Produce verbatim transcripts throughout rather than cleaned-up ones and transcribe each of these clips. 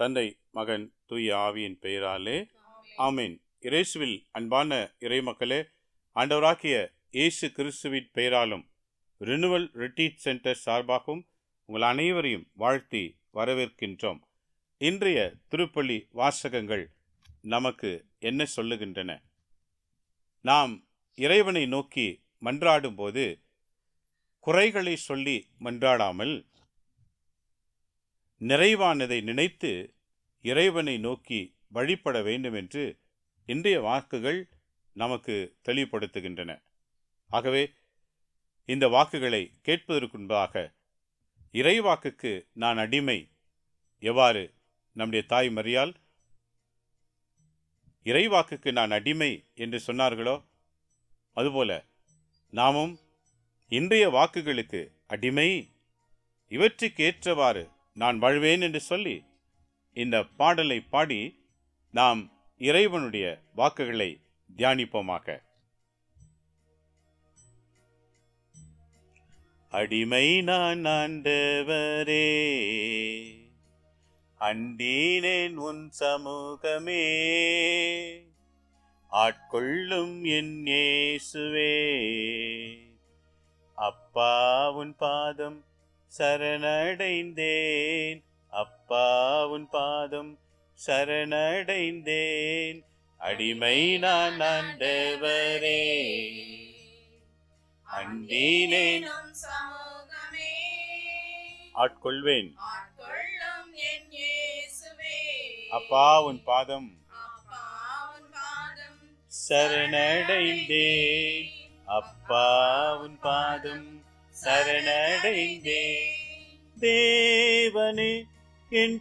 தந்தை, மகன், தூய ஆவியின் பெயராலே ஆமென். இயேசுவில் அன்பான இறைமக்களே, ஆண்டவராகிய இயேசு கிறிஸ்துவின் பெயராலும் ரினுவல் ரிட்ரீட் சென்டர் சார்பாகவும் உங்கள் அனைவரையும் வாழ்த்தி வரவேற்கின்றோம். இன்றைய திருப்பலி வாசகங்கள் நமக்கு என்ன சொல்லுகின்றன? நாம் இறைவனை நோக்கி மன்றாடும் போது குறைகளை சொல்லி மன்றாடாமல் நிறைவானதை நினைத்து இறைவனை நோக்கி வழிபட வேண்டும் என்று இன்றைய வாக்குகள் நமக்கு தெளிவுபடுத்துகின்றன. ஆகவே இந்த வாக்குகளை கேட்பதற்கு முன்பாக இறைவாக்குக்கு நான் அடிமை, எவ்வாறு நம்முடைய தாய் மரியாள் இறைவாக்குக்கு நான் அடிமை என்று சொன்னார்களோ, அதுபோல நாமும் இன்றைய வாக்குகளுக்கு அடிமை, இவற்றுக்கு ஏற்றவாறு நான் வாழ்வேன் என்று சொல்லி இந்த பாடலை பாடி நாம் இறைவனுடைய வாக்குகளை தியானிப்போமாக. அடிமை நான் ஆண்டவரே, அண்டீனேன் உன் சமூகமே, ஆட்கொள்ளும் என் இயேசுவே, அப்பா உன் பாதம் சரணடைந்தேன், அப்பா உன் பாதம் சரணடைந்தேன். அடிமை நான் ஆண்டவரே, அண்டீனேன் ஆட்கொள்வேன், அப்பா உன் பாதம் சரணடைந்தேன், அப்பா உன் பாதம் சரணடைந்தேன். தேவனே என்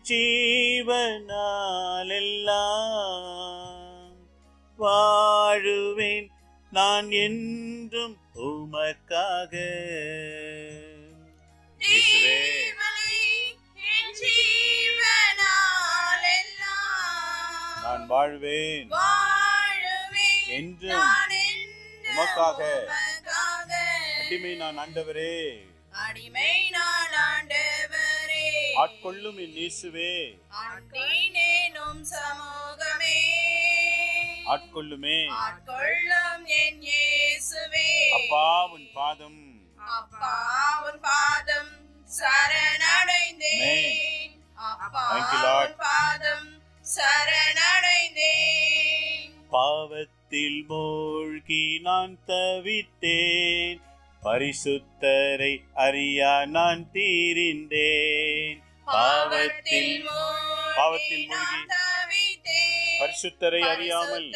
ஜீவனாலெல்லாம் வாழுவேன் நான் என்றும் உமக்காக. இயேசுவே, நான் வாழ்வேன் என்றும் உமக்காக. அடிமை நான் ஆண்டவரே, அடிமை நான் ஆண்டவரே, ஆட்கொள்ளும் என் இயேசுவே, ஆட்கொண்டேனும் சமூகமே, ஆட்கொள்ளுமே, ஆட்கொள்ளும் என் இயேசுவே, அப்பா உன் பாதம், அப்பா உன் பாதம் சரணடைந்தேன், அப்பா உன் பாதம் சரணடைந்தேன். பாவத்தில் மூழ்கி நான் தவித்தேன், பரிசுத்தரை அறியா நான் தீரிந்தேன். பாவத்தில் பாவத்தில் மூழ்கி பரிசுத்தரை அறியாமல்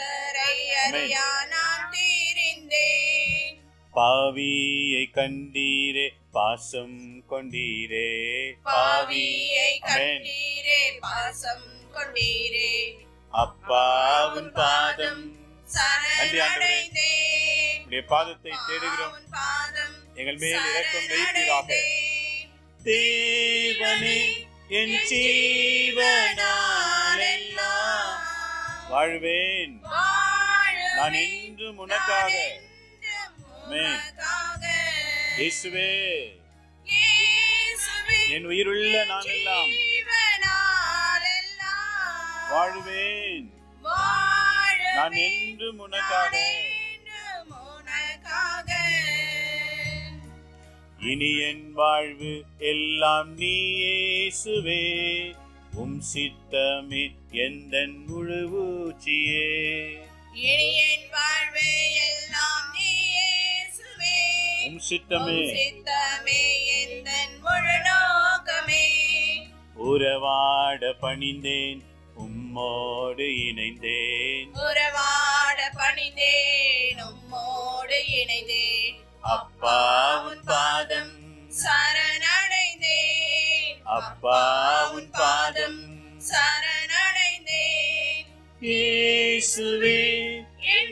பாவியை கண்டீரே, பாசம் கொண்டீரே, பாவியை கண்டீரே, பாசம் கொண்டீரே. அப்பா உன் பாதம் சரணடைந்தேன், உடைய பாதத்தை தேடுகிறோம், எங்கள் மேல் இரக்கம் வைப்பீராக. தேவனே என் ஜீவனாலெல்லாம் வாழ்வேன் நான் என்றும் உனக்காக. இயேசுவே, என் உயிருள்ள நாளெல்லாம் வாழ்வேன் நான் என்றும் உனக்காக. இனி என் வாழ்வு எல்லாம் நீ இயேசுவே, உம் சித்தமே எந்தன் முழுவூச்சியே. இனி என் வாழ்வு எல்லாம் நீ இயேசுவே, உம் சித்தமே சித்தமே எந்தன் முழு நோக்கமே. உறவாட பணிந்தேன், உம்மோடு இணைந்தேன், உறவாட பணிந்தேன், உம்மோடு இணைந்தேன். அப்பா உன் பாதம் சரணடைந்தேன், அப்பா உன் பாதம் சரணடைந்தேன். இயேசுவே, என்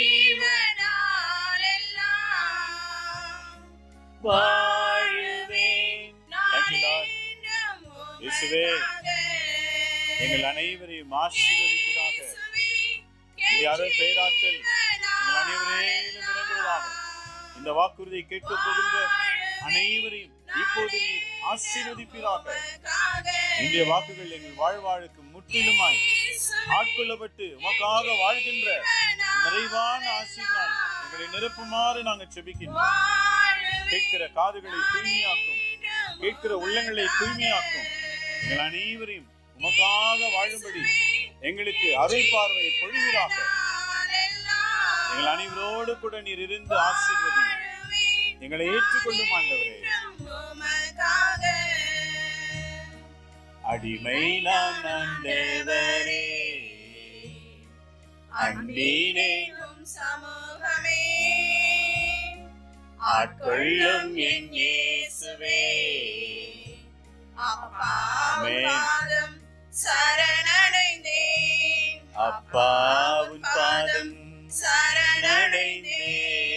ஜீவனாலெல்லாம் வாழுவேன். நான் என்றும் இயேசுவே, உமக்காக. எங்கள் அனைவரையும் ஆசீர்வதிப்பதாக. யாரும் பேராற்றல் எங்கள் அனைவரையும் இறங்குவதாக. இந்த வாக்குறுதியை கேட்க போகின்ற அனைவரையும் இப்போது நீர் ஆசீர்வதிப்பீராக. இன்றைய வாக்குகள் எங்கள் வாழ்வாழுக்கு முற்றிலுமாய் ஆட்கொள்ளப்பட்டு உமக்காக வாழ்கின்ற நிறைவான ஆசீர்வாதம் எங்களை நிரப்புமாறு நாங்கள் செபிக்கின்றோம். கேட்கிற காதுகளை தூய்மையாக்கும், கேட்கிற உள்ளங்களை தூய்மையாக்கும். எங்கள் அனைவரையும் உமக்காக வாழும்படி எங்களுக்கு அவை பார்வையை பொழிவீராக. எங்கள் அனைவரோடு கூட நீர் இருந்து ஆசீர்வதியும். எங்களை ஏற்றுக்கொள்ளும் ஆண்டவரே. அடிமை நான் ஆண்டவரே, அன்பினே சமூகமே, ஆட்கொள்ளும் என் இயேசுவே. அப்பாவும் சரணடைந்தேன், அப்பாவின் பாதம் சரணடைந்தேன்.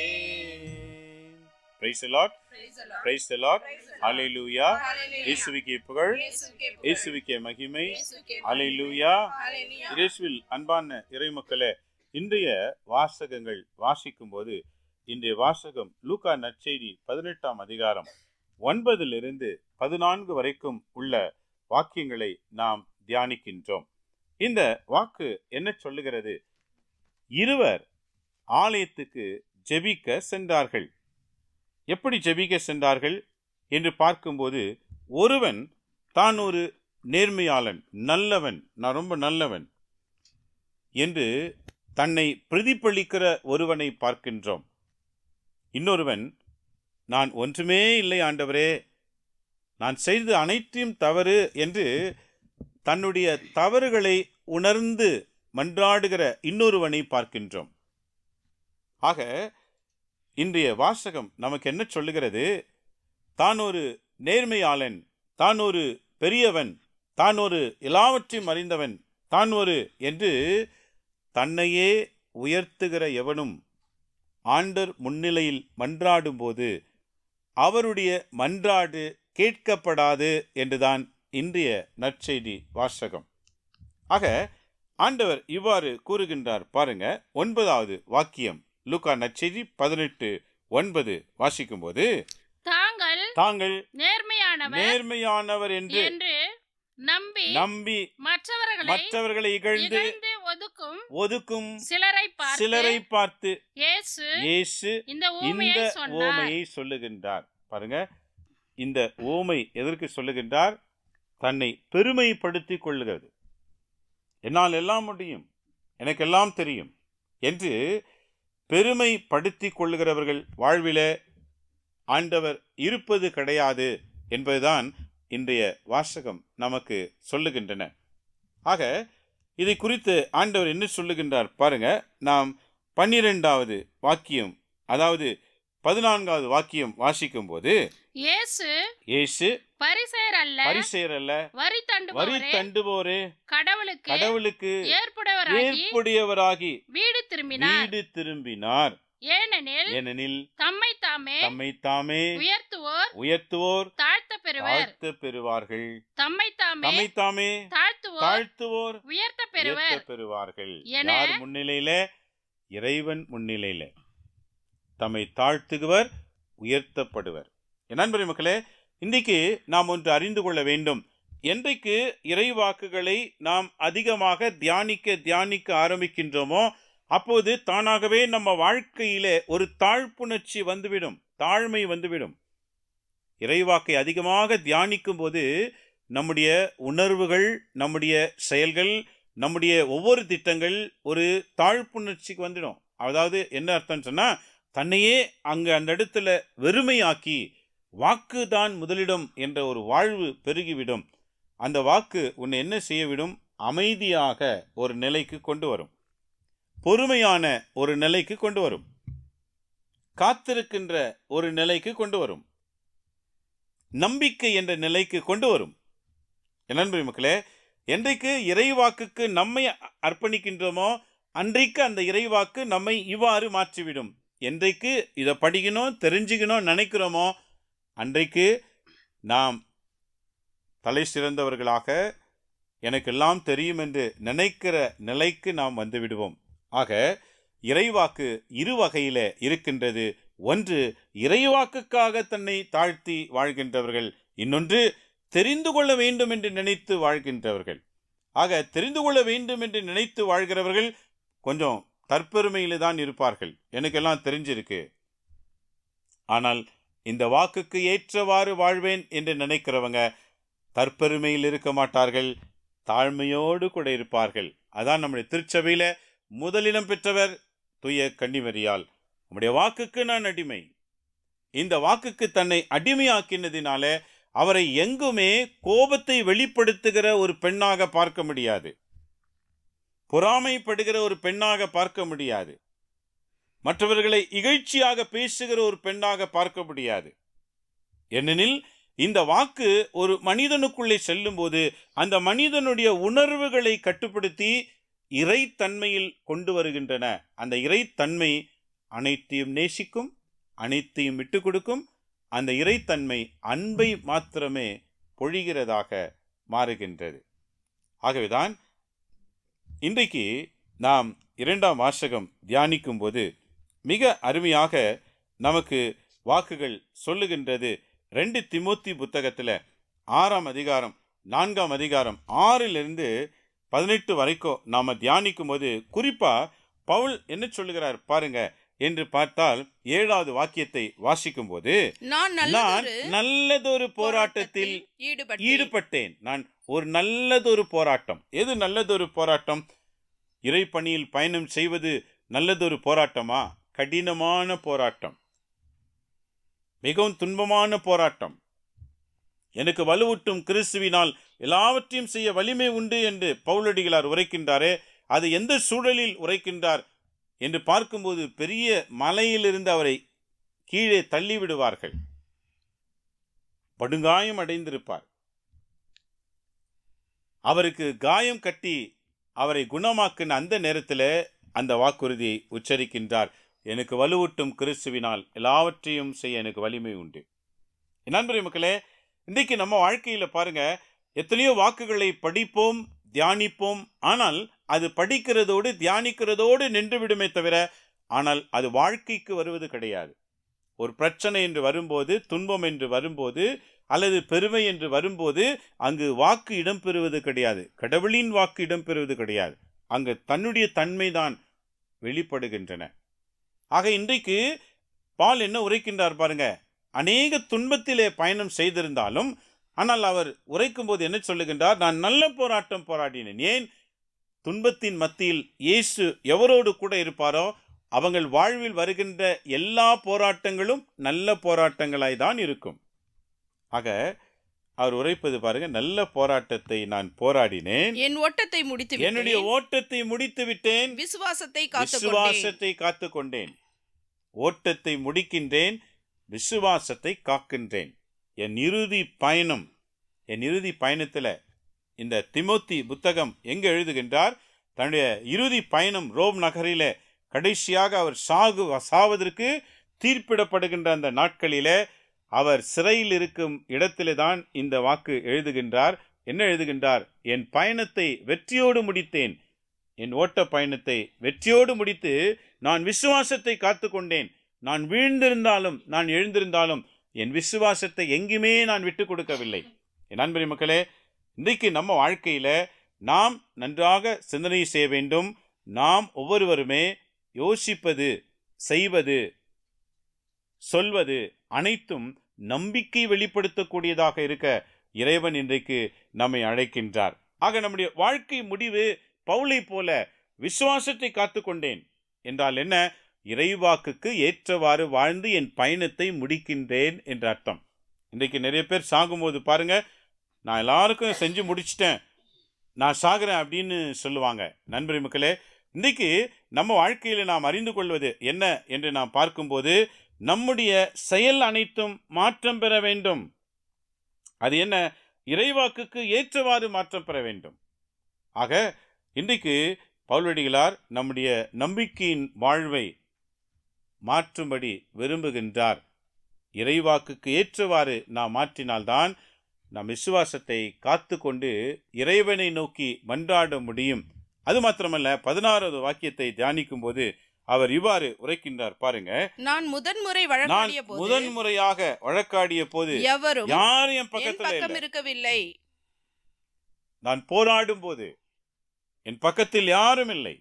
Praise the Lord. Praise the Lord. Hallelujah. இயேசுவுக்கே புகழ், இயேசுவுக்கே மகிமை. Hallelujah. இயேசுவில் அன்பான இறைமக்களே, இன்றைய வாசகங்கள் வாசிக்கும் போது இன்றைய வாசகம் லூக்கா நற்செய்தி பதினெட்டாம் அதிகாரம் ஒன்பதிலிருந்து பதினான்கு வரைக்கும் உள்ள வாக்கியங்களை நாம் தியானிக்கின்றோம். இந்த வாக்கு என்ன சொல்லுகிறது? இருவர் ஆலயத்துக்கு ஜெபிக்க சென்றார்கள். எப்படி ஜெபிக்க சென்றார்கள் என்று பார்க்கும்போது, ஒருவன் தான் ஒரு நேர்மையாளன், நல்லவன், நான் ரொம்ப நல்லவன் என்று தன்னை பிரதிபலிக்கிற ஒருவனை பார்க்கின்றோம். இன்னொருவன், நான் ஒன்றுமே இல்லை ஆண்டவரே, நான் செய்தது அனைத்தையும் தவறு என்று தன்னுடைய தவறுகளை உணர்ந்து மன்றாடுகிற இன்னொருவனை பார்க்கின்றோம். ஆக இன்றைய வாசகம் நமக்கு என்ன சொல்லுகிறது? தான் ஒரு நேர்மையாளன், தான் ஒரு பெரியவன், தான் ஒரு எல்லாவற்றையும் அறிந்தவன், தான் ஒரு என்று தன்னையே உயர்த்துகிற எவனும் ஆண்டவர் முன்னிலையில் மன்றாடும் போது அவருடைய மன்றாடு கேட்கப்படாது என்றுதான் இன்றைய நற்செய்தி வாசகம். ஆக ஆண்டவர் இவ்வாறு கூறுகின்றார். பாருங்க, ஒன்பதாவது வாக்கியம் லூக்கா நற்செய்தி பதினெட்டு ஒன்பது வாசிக்கும் போது, தாங்கள் தாங்கள் நேர்மையானவர் நேர்மையானவர் என்று நம்பி நம்பி மற்றவர்களை மற்றவர்களை இகழ்ந்து ஒதுக்கும் ஒதுக்கும் சிலரை பார்த்து சிலரை பார்த்து இயேசு இயேசு இந்த ஓமையை சொல்லுகின்றார். பாருங்க, இந்த ஓமை எதற்கு சொல்லுகின்றார்? தன்னை பெருமைப்படுத்திக் கொள்ளுகிறது. என்னால் எல்லாம் முடியும், எனக்கு எல்லாம் தெரியும் என்று பெருமைப்படுத்திக் கொள்ளுகிறவர்கள் வாழ்விலே ஆண்டவர் இருப்பது கிடையாது என்பதுதான் இன்றைய வாசகம் நமக்கு சொல்லுகின்றன. ஆக இதை குறித்து ஆண்டவர் என்ன சொல்லுகின்றார் பாருங்க. நாம் பன்னிரெண்டாவது வாக்கியம், அதாவது பதினான்காவது வாக்கியம் வாசிக்கும் போது, இயேசு இயேசு பரிசேயர் அல்ல பரிசேயர் அல்ல வரி தண்டுவோரே கடவுளுக்கு கடவுளுக்கு ஏற்புடையவராகி வீடு திரும்பினார் வீடு திரும்பினார் ஏனெனில் ஏனெனில் தம்மை தாமே தம்மை தாமே உயர்த்துவோர் உயர்த்துவோர் தாழ்த்த பெறுவர் தாழ்த்த பெறுவார்கள் தம்மை தாமே தம்மை தாமே தாழ்த்துவோர் தாழ்த்துவோர் உயர்த்த பெறுவர் பெறுவார்கள். யார் முன்னிலையில? இறைவன் முன்னிலையில தம்மை தாழ்த்துகிறவர் உயர்த்தப்படுவர். என் நண்பரே மக்களே, இன்றைக்கு நாம் ஒன்று அறிந்து கொள்ள வேண்டும். என்றைக்கு இறைவாக்குகளை நாம் அதிகமாக தியானிக்க தியானிக்க ஆரம்பிக்கின்றோமோ அப்போது தானாகவே நம்ம வாழ்க்கையிலே ஒரு தாழ்ப்புணர்ச்சி வந்துவிடும், தாழ்மை வந்துவிடும். இறைவாக்கை அதிகமாக தியானிக்கும் போது நம்முடைய உணர்வுகள், நம்முடைய செயல்கள், நம்முடைய ஒவ்வொரு திட்டங்கள் ஒரு தாழ்ப்புணர்ச்சிக்கு வந்துடும். அதாவது என்ன அர்த்தம் சொன்னா, தன்னையே அங்கே அந்த இடத்துல வெறுமையாக்கி வாக்கு தான் முதலிடம் என்ற ஒரு வாழ்வு பெருகிவிடும். அந்த வாக்கு உன்னை என்ன செய்யவிடும்? அமைதியாக ஒரு நிலைக்கு கொண்டு வரும், பொறுமையான ஒரு நிலைக்கு கொண்டு வரும், காத்திருக்கின்ற ஒரு நிலைக்கு கொண்டு வரும், நம்பிக்கை என்ற நிலைக்கு கொண்டு வரும். என் நண்பர் மக்களே, என்றைக்கு இறைவாக்குக்கு நம்மை அர்ப்பணிக்கின்றோமோ அன்றைக்கு அந்த இறைவாக்கு நம்மை இவ்வாறு மாற்றிவிடும். என்றைக்கு இதை படிக்கணும் தெரிஞ்சுக்கணும் நினைக்கிறோமோ அன்றைக்கு நாம் தலை சிறந்தவர்களாக எனக்கெல்லாம் தெரியும் என்று நினைக்கிற நிலைக்கு நாம் வந்து விடுவோம். ஆக இறைவாக்கு இரு வகையில இருக்கின்றது. ஒன்று, இறைவாக்குக்காக தன்னை தாழ்த்தி வாழ்கின்றவர்கள். இன்னொன்று, தெரிந்து கொள்ள வேண்டும் என்று நினைத்து வாழ்கின்றவர்கள். ஆக தெரிந்து கொள்ள வேண்டும் என்று நினைத்து வாழ்கிறவர்கள் கொஞ்சம் தற்பெருமையில தான் இருப்பார்கள். எனக்கெல்லாம் தெரிஞ்சிருக்கு. ஆனால் இந்த வாக்குக்கு ஏற்றவாறு வாழ்வேன் என்று நினைக்கிறவங்க தற்பெருமையில் இருக்க மாட்டார்கள், தாழ்மையோடு கூட இருப்பார்கள். அதான் நம்முடைய திருச்சபையில முதலிடம் பெற்றவர் தூய கன்னிமரியாள். நம்முடைய வாக்குக்கு நான் அடிமை. இந்த வாக்குக்கு தன்னை அடிமையாக்கினதினால அவரை எங்குமே கோபத்தை வெளிப்படுத்துகிற ஒரு பெண்ணாக பார்க்க முடியாது, பொறாமைப்படுகிற ஒரு பெண்ணாக பார்க்க முடியாது, மற்றவர்களை இகழ்ச்சியாக பேசுகிற ஒரு பெண்ணாக பார்க்க முடியாது. ஏனெனில் இந்த வாக்கு ஒரு மனிதனுக்குள்ளே செல்லும் போது அந்த மனிதனுடைய உணர்வுகளை கட்டுப்படுத்தி இறைத்தன்மையில் கொண்டு வருகின்றன. அந்த இறைத்தன்மை அனைத்தையும் நேசிக்கும், அனைத்தையும் விட்டு கொடுக்கும். அந்த இறைத்தன்மை அன்பை மாத்திரமே பொழிகிறதாக மாறுகின்றது. ஆகவேதான் இன்றைக்கு நாம் இரண்டாம் வாசகம் தியானிக்கும் போது மிக அருமையாக நமக்கு வாக்குகள் சொல்லுகின்றது. ரெண்டு தீமோத்தி புத்தகத்தில் ஆறாம் அதிகாரம் நான்காம் அதிகாரம் ஆறிலிருந்து பதினெட்டு வரைக்கும் நாம் தியானிக்கும் போது குறிப்பா பவுல் என்ன சொல்லுகிறார் பாருங்க என்று பார்த்தால் ஏழாவது வாக்கியத்தை வாசிக்கும் போது, நான் நல்லதொரு போராட்டத்தில் ஈடுபட்டேன். நான் ஒரு நல்லதொரு போராட்டம். எது நல்லதொரு போராட்டம்? இறைப்பணியில் பயணம் செய்வது நல்லதொரு போராட்டமா? கடினமான போராட்டம், மிகவும் துன்பமான போராட்டம். எனக்கு வலுவூட்டும் கிறிஸ்துவினால் எல்லாவற்றையும் செய்ய வலிமை உண்டு என்று பவுலடிகளார் உரைக்கின்றாரே, அது எந்த சூழலில் உரைக்கின்றார் என்று பார்க்கும்போது பெரிய மலையிலிருந்து அவரை கீழே தள்ளி விடுவார்கள், படுகாயம் அடைந்திருப்பார். அவருக்கு காயம் கட்டி அவரை குணமாக்கின அந்த நேரத்தில் அந்த வாக்குறுதியை உச்சரிக்கின்றார். எனக்கு வலுவூட்டும் கிறிஸ்துவினால் எல்லாவற்றையும் செய்ய எனக்கு வலிமை உண்டு. நண்பரே மக்களே, இன்றைக்கு நம்ம வாழ்க்கையில பாருங்க, எத்தனையோ வாக்குகளை படிப்போம், தியானிப்போம். ஆனால் அது படிக்கிறதோடு தியானிக்கிறதோடு நின்று விடுமே தவிர, ஆனால் அது வாழ்க்கைக்கு வருவது கிடையாது. ஒரு பிரச்சனை என்று வரும்போது, துன்பம் என்று வரும்போது, அல்லது பெருமை என்று வரும்போது அங்கு வாக்கு இடம்பெறுவது கிடையாது, கடவுளின் வாக்கு இடம்பெறுவது கிடையாது. அங்கு தன்னுடைய தன்மைதான் வெளிப்படுகின்றன. ஆக இன்றைக்கு பால் என்ன உரைக்கின்றார் பாருங்க, அநேக துன்பத்திலே பயணம் செய்திருந்தாலும் ஆனால் அவர் உரைக்கும் போது என்ன சொல்லுகின்றார்? நான் நல்ல போராட்டம் போராடினேன். ஏன்? துன்பத்தின் மத்தியில் இயேசு எவரோடு கூட இருப்பாரோ அவங்கள் வாழ்வில் வருகின்ற எல்லா போராட்டங்களும் நல்ல போராட்டங்களாய் தான் இருக்கும். ஆக அவர் உரைப்பது பாருங்க, நல்ல போராட்டத்தை நான் போராடினேன், என் ஓட்டத்தை முடித்து விட்டேன், என்னுடைய ஓட்டத்தை முடித்து விட்டேன், விசுவாசத்தை விசுவாசத்தை காத்து கொண்டேன், ஓட்டத்தை முடிக்கின்றேன், விசுவாசத்தை காக்கின்றேன். என் இறுதி பயணம், என் இறுதி பயணத்தில் இந்த தீமோத்தி புத்தகம் எங்க எழுதுகின்றார்? தன்னுடைய இறுதி பயணம் ரோம் நகரில கடைசியாக அவர் சாகு சாவதற்கு தீர்ப்பிடப்படுகின்ற அந்த நாட்களிலே அவர் சிறையில் இருக்கும் இடத்திலே தான் இந்த வாக்கு எழுதுகின்றார். என்ன எழுதுகின்றார்? என் பயணத்தை வெற்றியோடு முடித்தேன், என் ஓட்ட பயணத்தை வெற்றியோடு முடித்து நான் விசுவாசத்தை காத்து கொண்டேன். நான் வீழ்ந்திருந்தாலும் நான் எழுந்திருந்தாலும் என் விசுவாசத்தை எங்குமே நான் விட்டு கொடுக்கவில்லை. என் அன்பு மக்களே, இன்றைக்கு நம்ம வாழ்க்கையில நாம் நன்றாக சிந்தனை செய்ய வேண்டும். நாம் ஒவ்வொருவருமே யோசிப்பது, செய்வது, சொல்வது அனைத்தும் நம்பிக்கை வெளிப்படுத்தக்கூடியதாக இருக்க இறைவன் இன்றைக்கு நம்மை அழைக்கின்றார். ஆக நம்முடைய வாழ்க்கை முடிவு பவுலை போல விசுவாசத்தை காத்து கொண்டேன் என்றால் என்ன? இறைவாக்குக்கு ஏற்றவாறு வாழ்ந்து என் பயணத்தை முடிக்கின்றேன் என்ற அர்த்தம். இன்றைக்கு நிறைய பேர் சாகும்போது பாருங்க, நான் எல்லாருக்கும் செஞ்சு முடிச்சிட்டேன், நான் சாகுறேன் அப்படின்னு சொல்லுவாங்க. நண்பர் மக்களே, இன்றைக்கு நம்ம வாழ்க்கையில் நாம் அறிந்து கொள்வது என்ன என்று நாம் பார்க்கும்போது, நம்முடைய செயல் அனைத்தும் மாற்றம் பெற வேண்டும். அது என்ன? இறைவாக்குக்கு ஏற்றவாறு மாற்றம் பெற வேண்டும். ஆக இன்றைக்கு பவுலடிகளார் நம்முடைய நம்பிக்கையின் வாழ்வை மாற்றும்படி விரும்புகின்றார். இறைவாக்குக்கு ஏற்றவாறு நாம் மாற்றினால்தான் நம் விசுவாசத்தை காத்து கொண்டு இறைவனை நோக்கி மன்றாட முடியும். அது மாத்திரமல்ல, பதினாறாவது வாக்கியத்தை தியானிக்கும் போது அவர் இவ்வாறு உரைக்கின்றார் பாருங்க. நான் முதன்முறை நான் வழக்காடிய போது முதன்முறையாக வழக்காடிய போது எவரும் யாரும் என் என் பக்கத்துல பக்கம் இல்லை. இருக்கவில்லை. நான் போராடும் போது என் பக்கத்தில் யாரும் இல்லை.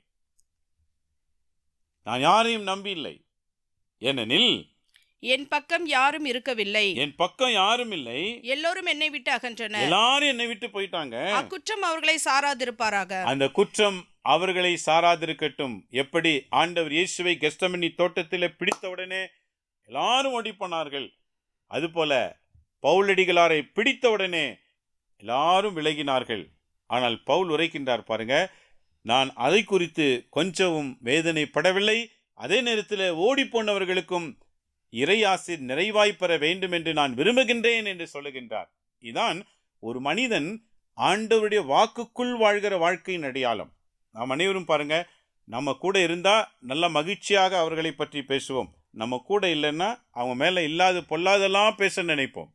நான் யாரையும் நம்பி இல்லை. ஏனெனில் என் பக்கம் யாரும் இருக்கவில்லை. என் பக்கம் யாரும் இல்லை. எல்லோரும் என்னை விட்டு அகன்றனர். எல்லாரும் என்னை விட்டு போயிட்டாங்க. அக்குற்றம் அவர்களை சாராதிருப்பாராக. அந்த குற்றம் அவர்களை சாராதிருக்கட்டும். எப்படி ஆண்டவர் இயேசுவை கெத்செமனி தோட்டத்திலே பிடித்தவுடனே எல்லாரும் ஓடி போனார்கள், அதுபோல பவுலடிகளாரை பிடித்தவுடனே எல்லாரும் விலகினார்கள். ஆனால் பவுல் உரைக்கின்றார் பாருங்க, நான் அதை குறித்து கொஞ்சமும் வேதனைப்படவில்லை. அதே நேரத்தில் ஓடி போனவர்களுக்கும் இறையாசி நிறைவாய்ப்பெற வேண்டும் என்று நான் விரும்புகின்றேன் என்று சொல்லுகின்றார். இதான் ஒரு மனிதன் ஆண்டவருடைய வாக்குக்குள் வாழ்கிற வாழ்க்கையின் அடையாளம். நாம் அனைவரும் பாருங்க, நம்ம கூட இருந்தா நல்ல மகிழ்ச்சியாக அவர்களை பற்றி பேசுவோம். நம்ம கூட இல்லைன்னா அவங்க மேல இல்லாத பொல்லாதெல்லாம் பேச நினைப்போம்.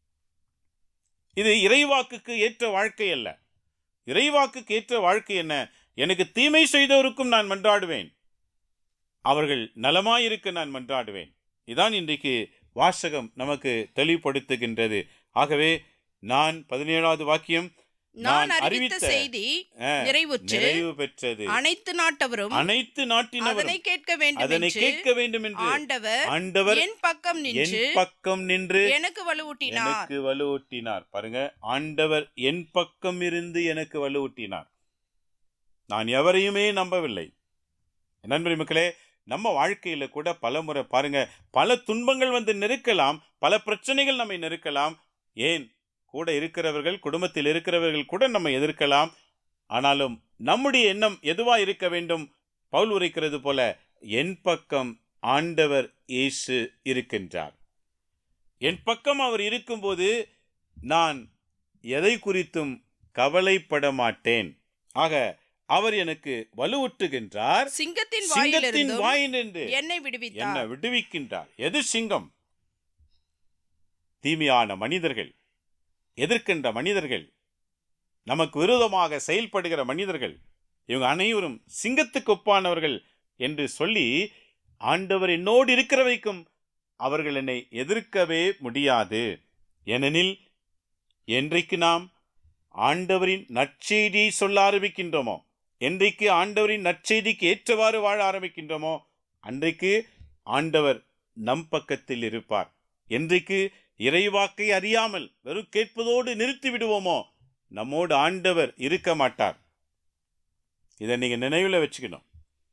இது இறைவாக்குக்கு ஏற்ற வாழ்க்கை அல்ல. இறைவாக்குக்கு ஏற்ற வாழ்க்கை என்ன? எனக்கு தீமை செய்தவருக்கும் நான் மன்றாடுவேன், அவர்கள் நலமாயிருக்க நான் மன்றாடுவேன். இதான் இன்றைக்கு வாசகம் நமக்கு தெளிவுபடுத்துகின்றது. ஆகவே நான் பதினேழாவது வாக்கியம், நான் அறிவித்த செய்தி நிறைவுற்று நிறைவு பெற்றது. அனைத்து நாட்டவரும் அனைத்து நாட்டினவரும் அதனை கேட்க வேண்டும் அதனை என்று கேட்க வேண்டும் என்று ஆண்டவர் ஆண்டவர் என் பக்கம் நின்று என் பக்கம் நின்று எனக்கு வலுவூட்டினார். எனக்கு வலுவூட்டினார். பாருங்க, ஆண்டவர் என் பக்கம் இருந்து எனக்கு வலுவூட்டினார். நான் எவரையுமே நம்பவில்லை. நண்பர் மக்களே, நம்ம வாழ்க்கையில கூட பல முறை பாருங்க, பல துன்பங்கள் வந்து நெருக்கலாம், பல பிரச்சனைகள் நம்மை நெருக்கலாம். ஏன் கூட இருக்கிறவர்கள், குடும்பத்தில் இருக்கிறவர்கள் கூட நம்ம எதிர்க்கலாம். ஆனாலும் நம்முடைய எண்ணம் எதுவா இருக்க வேண்டும்? பவுல் உரைக்கிறது போல, என் பக்கம் ஆண்டவர் இயேசு இருக்கின்றார். என் பக்கம் அவர் இருக்கும்போது நான் எதை குறித்தும் கவலைப்பட மாட்டேன். ஆக அவர் எனக்கு வலுவூட்டுகின்றார். சிங்கத்தின் சிங்கத்தின் வாயினின்று என்னை விடுவித்தார். என்னை விடுவிக்கின்றார். எது சிங்கம்? தீமையான மனிதர்கள், எதிர்க்கின்ற மனிதர்கள், நமக்கு விரோதமாக செயல்படுகிற மனிதர்கள், இவங்க அனைவரும் சிங்கத்துக்கு ஒப்பானவர்கள் என்று சொல்லி ஆண்டவர் என்னோடு இருக்கிற வரைக்கும் அவர்கள் என்னை எதிர்க்கவே முடியாது. ஏனெனில் என்றைக்கு நாம் ஆண்டவரின் நற்செய்தியை சொல்ல ஆரம்பிக்கின்றோமோ, என்றைக்கு ஆண்டவரின் நற்செய்திக்கு ஏற்றவாறு வாழ ஆரம்பிக்கின்றோமோ, அன்றைக்கு ஆண்டவர் நம் பக்கத்தில் இருப்பார். என்றைக்கு இறைவாக்கை அறியாமல் வெறும் கேட்பதோடு நிறுத்தி விடுவோமோ, நம்மோடு ஆண்டவர் இருக்க மாட்டார். இதை நீங்க நினைவில் வச்சுக்கணும்.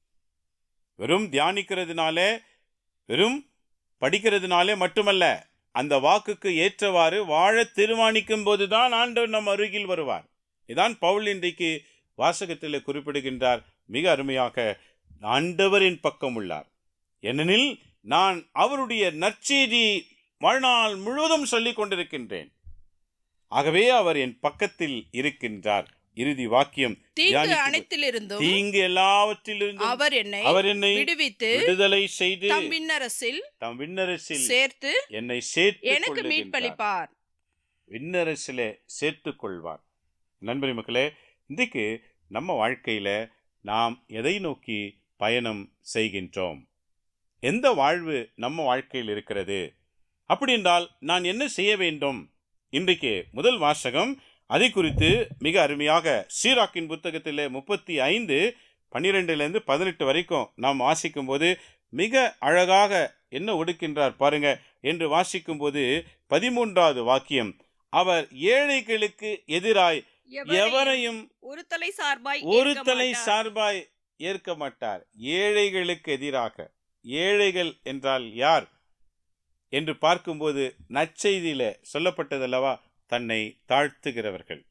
வெறும் தியானிக்கிறதுனாலே, வெறும் படிக்கிறதுனாலே மட்டுமல்ல, அந்த வாக்குக்கு ஏற்றவாறு வாழ தீர்மானிக்கும் போதுதான் ஆண்டவர் நம் அருகில் வருவார். இதான் பவுல் இன்றைக்கு வாசகத்தில் குறிப்பிடுகின்றார். மிக அருமையாக, ஆண்டவரின் பக்கம் உள்ளார். ஏனெனில் நான் அவருடைய நற்செய்தி வாழ்நாள் முழுவதும் சொல்லிக் கொண்டிருக்கின்றேன். ஆகவே அவர் என் பக்கத்தில் இருக்கின்றார். இறுதி வாக்கியம், தீங்கு அனைத்திலிருந்தும் தீங்கு எல்லாவற்றிலிருந்தும் அவர் என்னை அவர் என்னை விடுவித்து விடுதலை செய்து தம் விண்ணரசில் தம் விண்ணரசில் சேர்த்து என்னை சேர்த்து எனக்கு மீட்பளிப்பார். விண்ணரசிலே சேர்த்துக் கொள்வார். நண்பர் மக்களே, இன்றைக்கு நம்ம வாழ்க்கையில நாம் எதை நோக்கி பயணம் செய்கின்றோம்? எந்த வாழ்வு நம்ம வாழ்க்கையில் இருக்கிறது? அப்படி என்றால் நான் என்ன செய்ய வேண்டும்? இன்றைக்கு முதல் வாசகம் அதை குறித்து மிக அருமையாக சீராக்கின் புத்தகத்திலே முப்பத்தி ஐந்து பன்னிரெண்டுலேருந்து பதினெட்டு வரைக்கும் நாம் வாசிக்கும் போது மிக அழகாக என்ன ஒடுக்கின்றார் பாருங்க என்று வாசிக்கும் போது பதிமூன்றாவது வாக்கியம், அவர் ஏழைகளுக்கு எதிராய் எவரையும் ஒரு தலை சார்பாய் ஒரு தலை சார்பாய் ஏற்க மாட்டார். ஏழைகளுக்கு எதிராக. ஏழைகள் என்றால் யார் என்று பார்க்கும்போது நற்செய்தியில சொல்லப்பட்டதல்லவா, தன்னை தாழ்த்துகிறவர்கள்,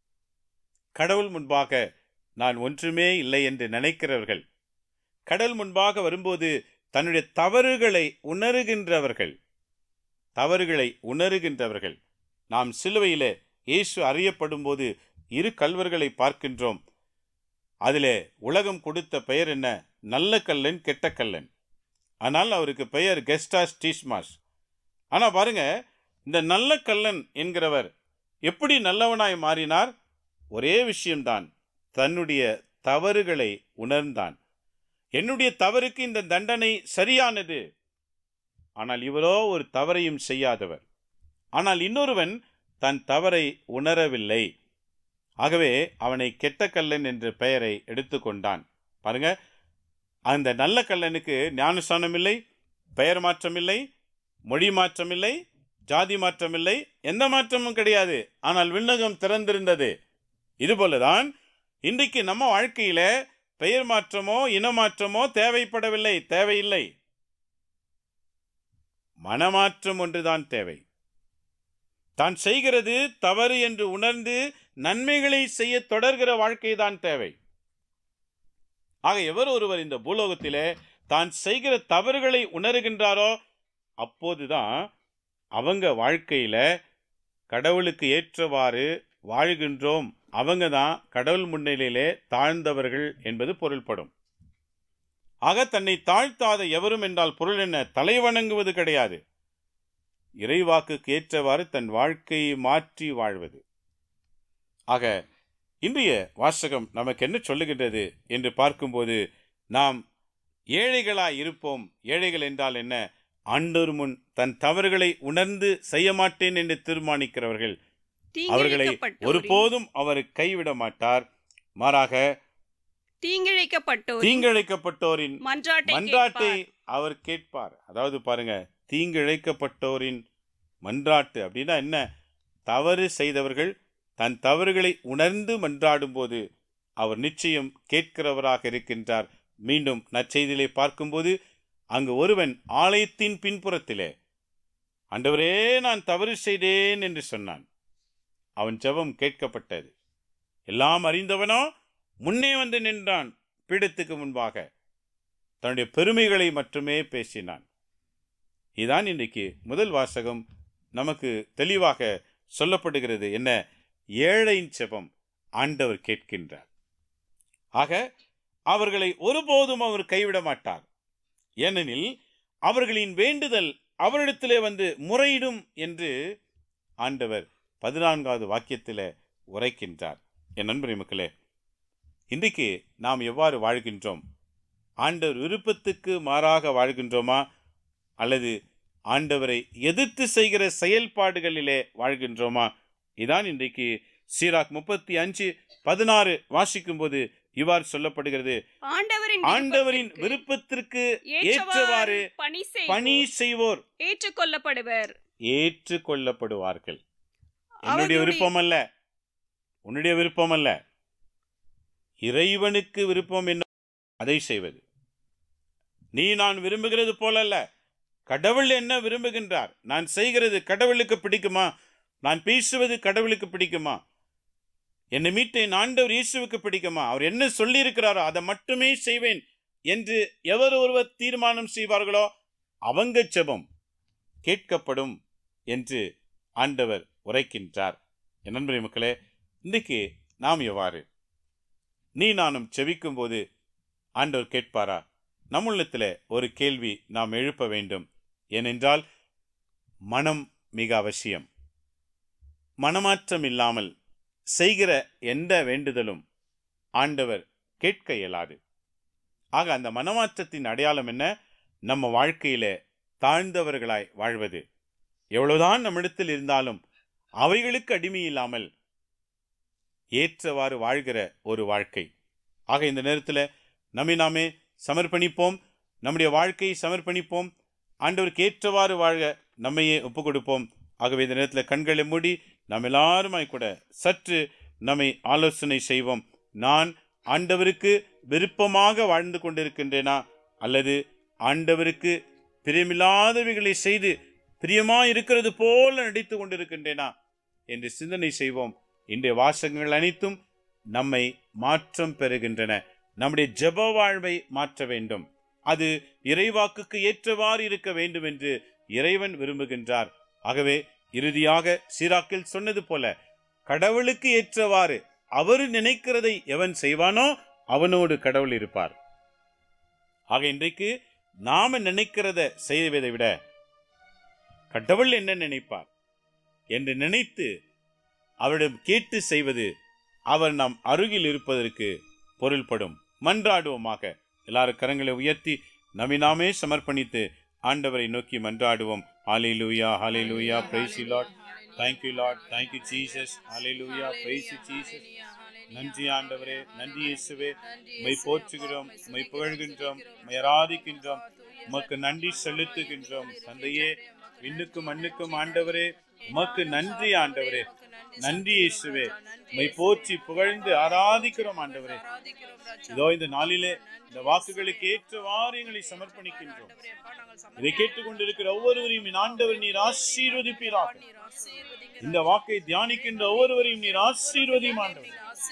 கடவுள் முன்பாக நான் ஒன்றுமே இல்லை என்று நினைக்கிறவர்கள், கடவுள் முன்பாக வரும்போது தன்னுடைய தவறுகளை உணருகின்றவர்கள், தவறுகளை உணருகின்றவர்கள். நாம் சிலுவையிலே இயேசு அறியப்படும் போது இரு கல்வர்களை பார்க்கின்றோம். அதிலே உலகம் கொடுத்த பெயர் என்ன? நல்ல கல்லன், கெட்ட கல்லன். ஆனால் அவருக்கு பெயர் கெஸ்டாஸ் டீஸ்மாஸ். ஆனா பாருங்க, இந்த நல்ல கல்லன் என்கிறவர் எப்படி நல்லவனாய் மாறினார்? ஒரே விஷயம்தான், தன்னுடைய தவறுகளை உணர்ந்தான். என்னுடைய தவறுக்கு இந்த தண்டனை சரியானது. ஆனால் இவரோ ஒரு தவறையும் செய்யாதவர். ஆனால் இன்னொருவன் தன் தவறை உணரவில்லை. ஆகவே அவனை கெட்ட கள்ளன் என்ற பெயரை எடுத்துக்கொண்டான். பாருங்க, அந்த நல்ல கள்ளனுக்கு ஞானஸ்நானம் இல்லை, பெயர் மாற்றம் இல்லை, மொழி மாற்றம் இல்லை, ஜாதி மாற்றம் இல்லை, எந்த மாற்றமும் கிடையாது. ஆனால் விண்ணகம் திறந்திருந்தது. இதுபோலதான் இன்றைக்கு நம்ம வாழ்க்கையில பெயர் மாற்றமோ இனமாற்றமோ தேவைப்படவில்லை, தேவையில்லை. மனமாற்றம் ஒன்றுதான் தேவை. தான் செய்கிறது தவறு என்று உணர்ந்து நன்மைகளை செய்ய தொடர்கிற வாழ்க்கை தான் தேவை. ஆக எவர் ஒருவர் இந்த பூலோகத்திலே தான் செய்கிற தவறுகளை உணர்கின்றாரோ அப்போதுதான் அவங்க வாழ்க்கையில கடவுளுக்கு ஏற்றவாறு வாழ்கின்றோம், அவங்க தான் கடவுள் முன்னிலையிலே தாழ்ந்தவர்கள் என்பது பொருள்படும். ஆக தன்னை தாழ்த்தாத எவரும் என்றால் பொருள் என்ன? தலை வணங்குவது கிடையாது. இறைவாக்குக்கு ஏற்றவாறு தன் வாழ்க்கையை மாற்றி வாழ்வது. ஆக இன்றைய வாசகம் நமக்கு என்ன சொல்லுகின்றது என்று பார்க்கும்போது, நாம் ஏழைகளாய் இருப்போம். ஏழைகள் என்றால் என்ன? ஆண்டவர் முன் தன் தவறுகளை உணர்ந்து செய்ய மாட்டேன் என்று தீர்மானிக்கிறவர்கள். அவர்களை ஒருபோதும் அவர் கைவிட மாட்டார். மாறாக தீங்கிழைக்கப்பட்டோரின் மன்றாட்டை அவர் கேட்பார். அதாவது பாருங்க, தீங்கிழைக்கப்பட்டோரின் மன்றாட்டு அப்படின்னா என்ன? தவறு செய்தவர்கள் தன் தவறுகளை உணர்ந்து மன்றாடும் போது அவர் நிச்சயம் கேட்கிறவராக இருக்கின்றார். மீண்டும் நற்செய்தியிலே பார்க்கும்போது, அங்கு ஒருவன் ஆலயத்தின் பின்புறத்திலே ஆண்டவரே நான் தவறு செய்தேன் என்று சொன்னான். அவன் ஜெபம் கேட்கப்பட்டது. எல்லாம் அறிந்தவனோ முன்னே வந்து நின்றான். பீடத்துக்கு முன்பாக தன்னுடைய பெருமைகளை மட்டுமே பேசினான். இதுதான் இன்றைக்கு முதல் வாசகம் நமக்கு தெளிவாக சொல்லப்படுகிறது. என்ன? ஏழையின் ஜெபம் ஆண்டவர் கேட்கின்றார். ஆக அவர்களை ஒருபோதும் அவர் கைவிட மாட்டார். ஏனெனில் அவர்களின் வேண்டுதல் அவரிடத்திலே வந்து முறையிடும் என்று ஆண்டவர் பதினான்காவது வாக்கியத்திலே உரைக்கின்றார். என் நண்பரே மக்களே, இன்றைக்கு நாம் எவ்வாறு வாழ்கின்றோம்? ஆண்டவர் விருப்பத்துக்கு மாறாக வாழ்கின்றோமா, அல்லது ஆண்டவரை எதிர்த்து செய்கிற செயல்பாடுகளிலே வாழ்கின்றோமா? இதான் இன்றைக்கு சீராக் முப்பத்தி அஞ்சு பதினாறு வாசிக்கும் போது இவ்வாறு சொல்லப்படுகிறது. ஆண்டவரின் விருப்பத்திற்கு ஏற்றவாறு பணி செய்வோர் ஏற்றுக்கொள்ளப்படுவர் ஏற்றுக்கொள்ளப்படுவார்கள். என்னுடைய விருப்பம் அல்ல, உன்னுடைய விருப்பம் அல்ல, இறைவனுக்கு விருப்பம் என்ன அதை செய்வது. நீ நான் விரும்புகிறது போல அல்ல, கடவுள் என்ன விரும்புகின்றார். நான் செய்கிறது கடவுளுக்கு பிடிக்குமா? நான் பேசுவது கடவுளுக்கு பிடிக்குமா? என்னை மீட்டேன் ஆண்டவர் இயேசுவுக்கு பிடிக்குமா? அவர் என்ன சொல்லி இருக்கிறாரோ அதை மட்டுமே செய்வேன் என்று எவர் ஒருவர் தீர்மானம் செய்வார்களோ அவங்க ஜெபம் கேட்கப்படும் என்று ஆண்டவர் உரைக்கின்றார். என் நண்பரே மக்களே, இன்றைக்கு நாம் எவ்வாறு நீ நானும் செபிக்கும் போது ஆண்டவர் கேட்பாரா? நம்முள்ளத்தில் ஒரு கேள்வி நாம் எழுப்ப வேண்டும். ஏனென்றால் மனம் மிக அவசியம். மனமாற்றம் இல்லாமல் செய்கிற எந்த வேண்டுதலும் ஆண்டவர் கேட்க இயலாது. ஆக அந்த மனமாற்றத்தின் அடையாளம் என்ன? நம்ம வாழ்க்கையில தாழ்ந்தவர்களாய் வாழ்வது. எவ்வளவுதான் நம்மிடத்தில் இருந்தாலும் அவைகளுக்கு அடிமை இல்லாமல் ஏற்றவாறு வாழ்கிற ஒரு வாழ்க்கை. ஆக இந்த நேரத்தில் நம்மை நாமே சமர்ப்பணிப்போம், நம்முடைய வாழ்க்கையை சமர்ப்பணிப்போம், ஆண்டவருக்கு ஏற்றவாறு வாழ நம்மையே ஒப்புக் கொடுப்போம். ஆகவே இந்த நேரத்தில் கண்களை மூடி நாம் எல்லாருமாய் கூட சற்று நம்மை ஆலோசனை செய்வோம். நான் ஆண்டவருக்கு விருப்பமாக வாழ்ந்து கொண்டிருக்கின்றேனா, அல்லது ஆண்டவருக்கு பிரியமில்லாதவைகளை செய்து பிரியமா இருக்கிறது போல நடித்து கொண்டிருக்கின்றேனா என்று சிந்தனை செய்வோம். இன்றைய வாசகங்கள் அனைத்தும் நம்மை மாற்றம் பெறுகின்றன. நம்முடைய ஜெப வாழ்வை மாற்ற வேண்டும். அது இறைவாக்குக்கு ஏற்றவாறு இருக்க வேண்டும் என்று இறைவன் விரும்புகின்றார். ஆகவே இறுதியாக சீராக்கில் சொன்னது போல கடவுளுக்கு ஏற்றவாறு அவர் நினைக்கிறதை எவன் செய்வானோ அவனோடு கடவுள் இருப்பார். ஆக இன்றைக்கு நாம நினைக்கிறத செய்வதை விட கடவுள் என்ன நினைப்பார் என்று நினைத்து அவரிடம் கேட்டு செய்வது அவர் நாம் அருகில் இருப்பதற்கு பொருள்படும். மன்றாடுவோமாக. எல்லாரும் கரங்களை உயர்த்தி நம்மை நாமே சமர்ப்பணித்து ஆண்டவரை நோக்கி மன்றாடுவோம். Hallelujah, hallelujah, praise the Lord. Thank you Lord, thank you Jesus, hallelujah, praise you Jesus. நன்றி ஆண்டவரே, நன்றி இயேசுவே, உம்மை போற்றுகிறோம், உம்மை புகழ்கின்றோம், உம்மை ஆராதிக்கின்றோம், உமக்கு நன்றி செலுத்துகின்றோம். தந்தையே, விண்ணுக்கும் மண்ணுக்கும் ஆண்டவரே, உமக்கு நன்றி ஆண்டவரே, நன்றி இயேசுவே, உம்மை போற்றி புகழ்ந்து ஆராதிக்கிறோம் ஆண்டவரே. இதோ இந்த நாளிலே இந்த வாக்குகளுக்கு ஏற்றவாறு எங்களை சமர்ப்பணிக்கின்றோம். இதை கேட்டுக்கொண்டிருக்கிற ஒவ்வொருவரையும் ஆண்டவர் நீர் ஆசீர்வதிப்பீராக. இந்த வாக்கை தியானிக்கின்ற ஒவ்வொருவரையும் நீர் ஆசீர்வதியும் ஆண்டவரே,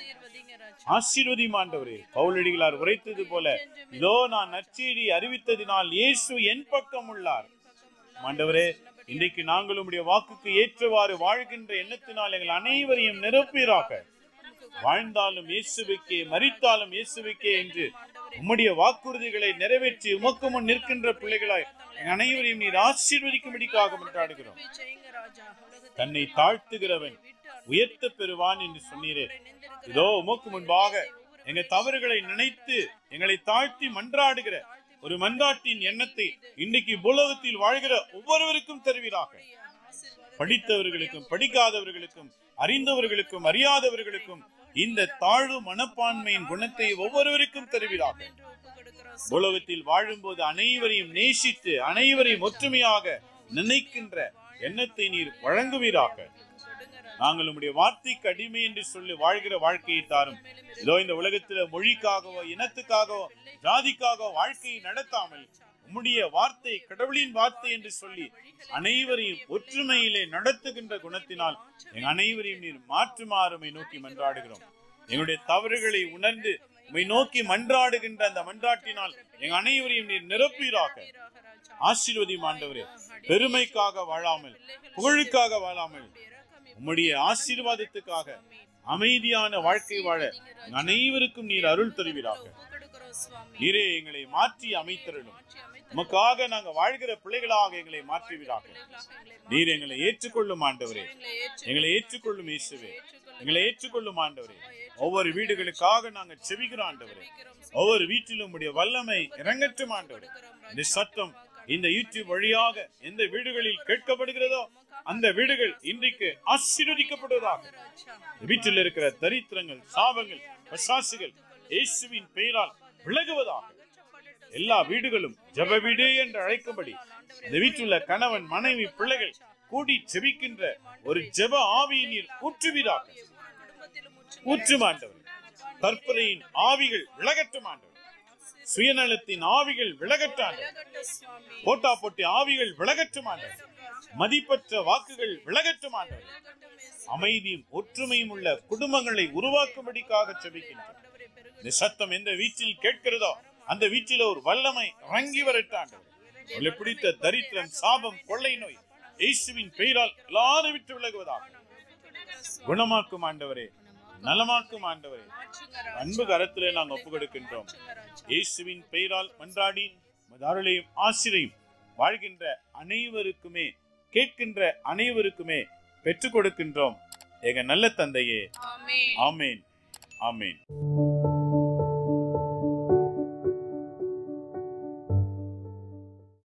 ஆசீர்வதியும் ஆண்டவரே. பவுலடிகளார் உரைத்தது போல, இதோ நான் நற்செய்தி அறிவித்ததினால் இயேசு என் பக்கம் உள்ளார். ஆண்டவரே, இன்றைக்கு நாங்கள் உம்முடைய வாக்குக்கு ஏற்றவாறு வாழ்கின்ற எண்ணத்தினால் எங்கள் அனைவரையும் நிரப்பீராக. வாழ்ந்தாலும் இயேசுவுக்கே, மரித்தாலும் இயேசுவுக்கே என்று உம்முடைய வாக்குறுதிகளை நிறைவேற்றி உமக்கு முன் நிற்கின்ற பிள்ளைகளாய் எங்கள் அனைவரையும் நீர் ஆசீர்வதிக்கும்படிக்காக மன்றாடுகிறோம். தன்னை தாழ்த்துகிறவன் உயர்த்த பெறுவான் என்று சொன்னீரே. இதோ உமக்கு முன்பாக எங்க தவறுகளை நினைத்து எங்களை தாழ்த்தி மன்றாடுகிற ஒரு மன்றாட்டின் எண்ணத்தை இன்னைக்கு பூலோகத்தில் வாழ்கிற ஒவ்வொருவருக்கும் தருவீராக. படித்தவர்களுக்கும் படிக்காதவர்களுக்கும் அறிந்தவர்களுக்கும் அறியாதவர்களுக்கும் இந்த தாழ்வு மனப்பான்மையின் குணத்தை ஒவ்வொருவருக்கும் தருவீராக. பூலோகத்தில் வாழும்போது அனைவரையும் நேசித்து அனைவரையும் ஒற்றுமையாக நினைக்கின்ற எண்ணத்தை நீர் வழங்குவீராக. நாங்கள் உம்முடைய வார்த்தைக்கு அடிமை என்று சொல்லி வாழ்கிற வாழ்க்கையை தாரும். இதோ இந்த உலகத்துல மொழிக்காகவோ இனத்துக்காகவோ ஜாதிக்காகவோ வாழ்க்கையை நடத்தாமல் உம்முடைய வார்த்தை கடவுளின் வார்த்தை என்று சொல்லி அனைவரையும் ஒற்றுமையிலே நடத்துகின்ற குணத்தினால் எங்க அனைவரையும் நீர் மாற்றுமாறுமை நோக்கி மன்றாடுகிறோம். எங்களுடைய தவறுகளை உணர்ந்து உம்மை நோக்கி மன்றாடுகின்ற அந்த மன்றாட்டினால் எங்க அனைவரையும் நீர் நிரப்பீராக. ஆசீர்வதியும் ஆண்டவரே. பெருமைக்காக வாழாமல், புகழுக்காக வாழாமல், உம்முடைய ஆசீர்வாதத்துக்காக அமைதியான வாழ்க்கை வாழ அனைவருக்கும் நீர் அருள் தருவீராக. நீரே எங்களை மாற்றி அமைத்தருளும். உமக்காக நாங்க வாழ்கிற பிள்ளைகளாக எங்களை மாற்றுவீராக. நீர் எங்களை ஏற்றுக்கொள்ளும் ஆண்டவரே, எங்களை ஏற்றுக்கொள்ளும் இயேசுவே, எங்களை ஏற்றுக்கொள்ளும் ஆண்டவரே. ஒவ்வொரு வீடுகளுக்காக நாங்க செபிக்கிறோம் ஆண்டவரே. ஒவ்வொரு வீட்டிலும் உடைய வல்லமை இறங்கட்டும் ஆண்டவரே. இந்த சத்தம் இந்த யூடியூப் வழியாக எந்த வீடுகளில் கேட்கப்படுகிறதோ அந்த வீடுகள் இன்றைக்கு ஆசீர்வதிக்கப்படுவதாக. வீட்டில் இருக்கிற தரித்திரங்கள், சாபங்கள், பசாசுகள் இயேசுவின் பெயரால் விலகுவதாக. எல்லா வீடுகளும் ஜெப வீடு என்று அழைக்கும்படி அந்த வீட்டிலுள்ள கணவன், மனைவி, பிள்ளைகள் கூடி ஜெபிக்கின்ற ஒரு ஜெப ஆவியை நீர் ஊற்றுவீராக. ஊற்றும் ஆண்டவர். கற்பனையின் ஆவிகள் விலகட்டும் ஆண்டவர். சுயநலத்தின் ஆவிகள் விலகட்டும். போட்டா போட்டி ஆவிகள் விலகட்டும் ஆண்டவர். மதிப்பற்ற வாக்குகள் விலகட்டும் ஆண்டவர். அமைதியும் ஒற்றுமையும் உள்ள குடும்பங்களை உருவாக்கும்படிக்காக ஜெபிக்கின்றோம். இந்த சத்தம் எந்த வீட்டில் கேட்கிறதோ அந்த வீட்டில் ஒரு வல்லமை இறங்கி வரட்டாண்டவர். உங்களை பிடித்த தரித்திரம், சாபம், கொள்ளை நோய் இயேசுவின் பெயரால் எல்லாரும் விட்டு விலகுவதாக. குணமாக்கும் ஆண்டவரே, நலமாக்கும் ஆண்டவரே, அன்பு கரத்திலே நாங்கள் ஒப்பு கொடுக்கின்றோம். இயேசுவின் பெயரால் மன்றாடி அருளையும் ஆசிரையும் வாழ்கின்ற அனைவருக்குமே, கேட்கின்ற அனைவருக்குமே பெற்றுக் கொடுக்கின்றோம் எங்க நல்ல தந்தையே. ஆமென், ஆமென்.